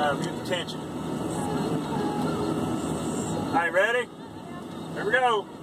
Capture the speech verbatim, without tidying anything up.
uh, get the tension. All right, ready? Here we go.